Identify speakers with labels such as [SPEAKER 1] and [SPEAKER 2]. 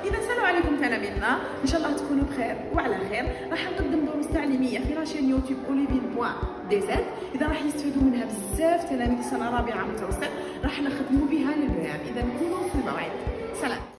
[SPEAKER 1] اذا سلام عليكم تلاميذنا، ان شاء الله تكونوا بخير وعلى خير. راح نقدم دروس تعليميه في لاشين يوتيوب olivine.dz. اذا راح يستفيدوا منها بزاف تلاميذ سنه رابعه متوسط، راح نخدموا بها للبنات. اذا كونوا في الموعد. سلام.